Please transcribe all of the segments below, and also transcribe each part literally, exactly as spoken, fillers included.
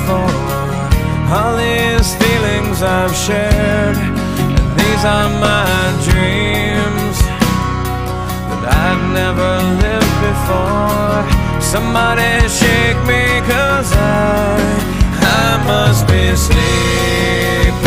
before. All these feelings I've shared, and these are my dreams that I've never lived before. Somebody shake me, 'cause I, I must be sleeping.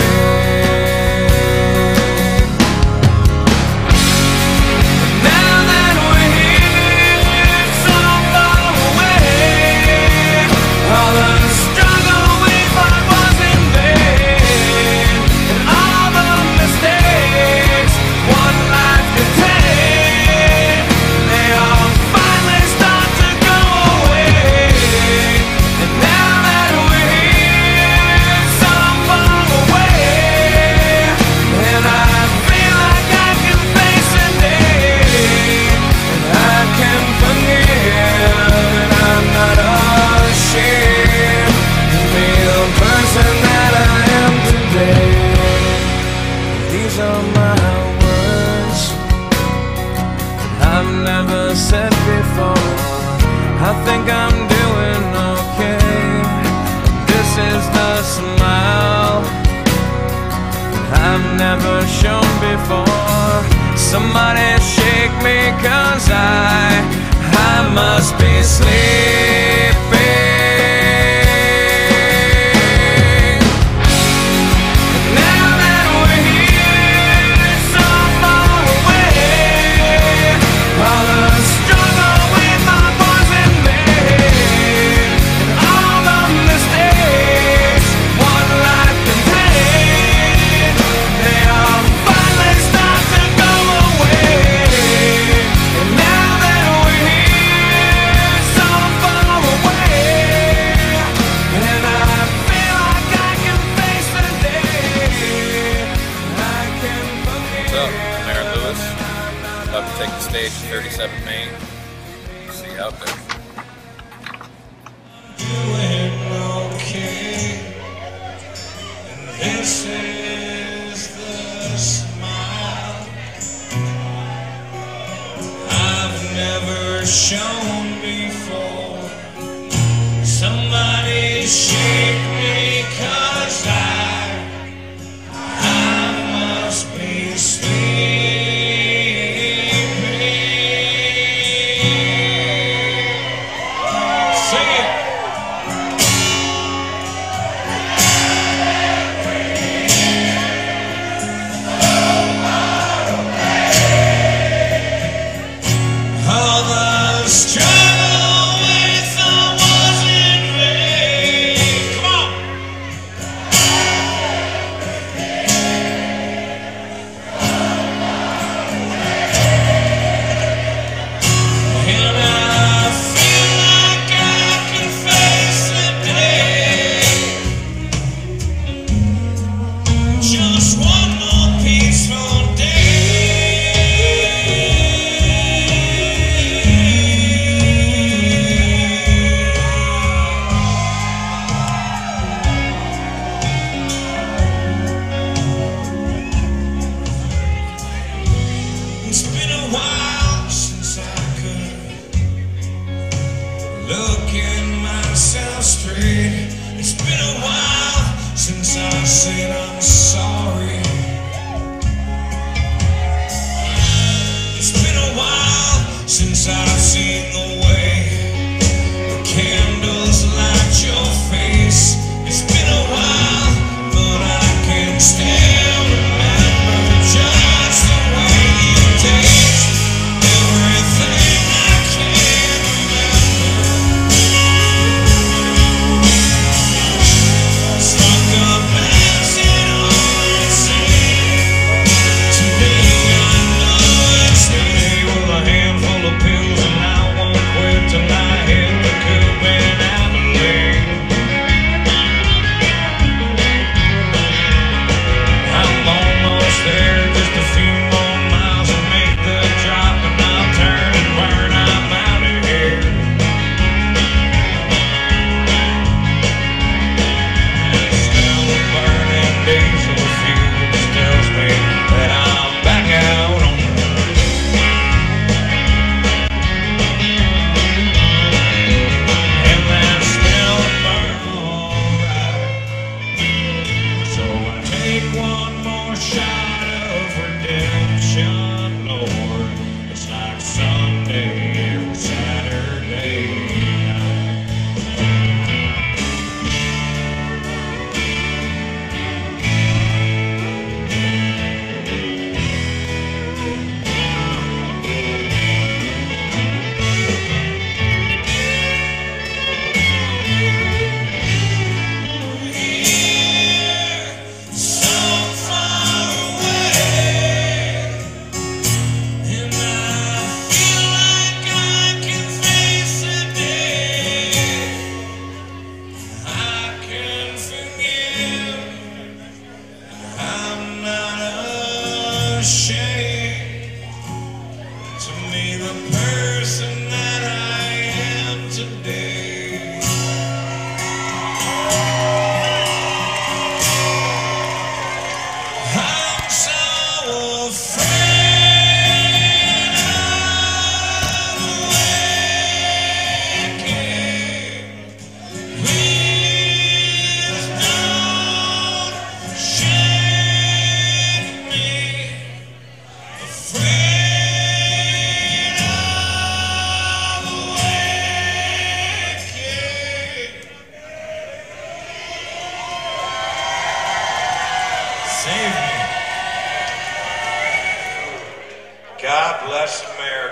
Now that we're here, so far away, all the struggle we fought was in vain, and all the mistakes one life could take, they all finally start to go away. And now that we're here, so far away, and I feel like I can face a day, and I can forgive, and I'm not ashamed to be the person that I am today. These are my words I've never said before. I think I'm doing okay. This is the smile I've never shown before. Somebody shake me, 'cause I, I must be sleeping. Now that we're here, so far away, all the struggle we thought was in vain, and all the mistakes one life can take, they all finally start to go away. And now that we're here, so far away, and I feel like I can face the day, I can forgive. What's up? I'm Aaron Lewis. About to take the stage at thirty-seven Main. See you out there. Doing okay, and this is the smile I've never shown before. Somebody shake me, 'cause I, I must be sleeping.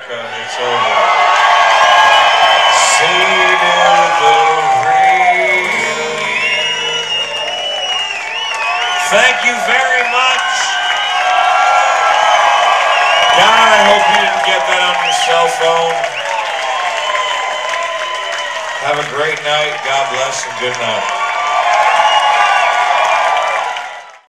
America. It's over. Seed of the real year. Thank you very much. God, I hope you didn't get that on your cell phone. Have a great night. God bless and good night.